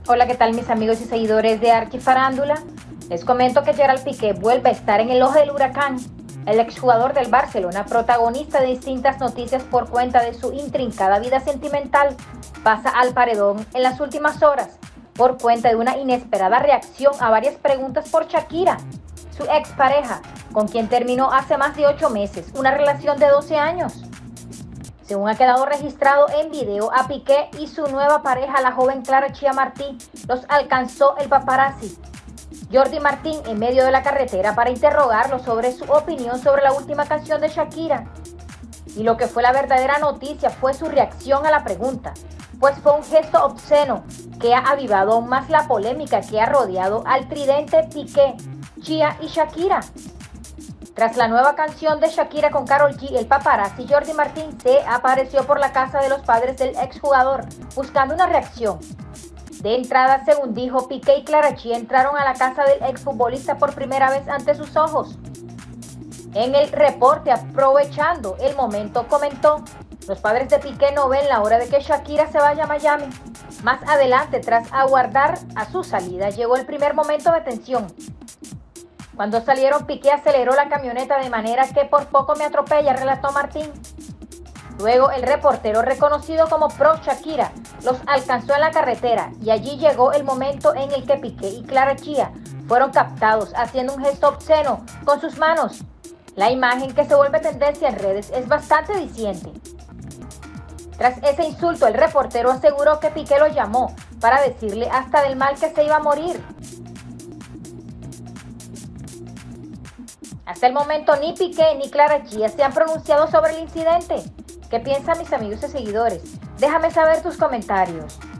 Hola, ¿qué tal mis amigos y seguidores de Arquifarándula? Les comento que Gerard Piqué vuelve a estar en el ojo del huracán. El exjugador del Barcelona, protagonista de distintas noticias por cuenta de su intrincada vida sentimental, pasa al paredón en las últimas horas por cuenta de una inesperada reacción a varias preguntas por Shakira, su expareja, con quien terminó hace más de 8 meses una relación de 12 años. Según ha quedado registrado en video, a Piqué y su nueva pareja, la joven Clara Chía Martí, los alcanzó el paparazzi Jordi Martín en medio de la carretera para interrogarlo sobre su opinión sobre la última canción de Shakira. Y lo que fue la verdadera noticia fue su reacción a la pregunta, pues fue un gesto obsceno que ha avivado aún más la polémica que ha rodeado al tridente Piqué, Chía y Shakira. Tras la nueva canción de Shakira con Karol G, el paparazzi Jordi Martín se apareció por la casa de los padres del exjugador buscando una reacción. De entrada, según dijo, Piqué y Clara Chía entraron a la casa del exfutbolista por primera vez ante sus ojos. En el reporte, aprovechando el momento, comentó: los padres de Piqué no ven la hora de que Shakira se vaya a Miami. Más adelante, tras aguardar a su salida, llegó el primer momento de tensión. Cuando salieron, Piqué aceleró la camioneta de manera que por poco me atropella, relató Martín. Luego, el reportero, reconocido como Pro Shakira, los alcanzó en la carretera y allí llegó el momento en el que Piqué y Clara Chía fueron captados haciendo un gesto obsceno con sus manos. La imagen, que se vuelve tendencia en redes, es bastante diciente. Tras ese insulto, el reportero aseguró que Piqué lo llamó para decirle hasta del mal que se iba a morir. Hasta el momento, ni Piqué ni Clara Chía se han pronunciado sobre el incidente. ¿Qué piensan mis amigos y seguidores? Déjame saber tus comentarios.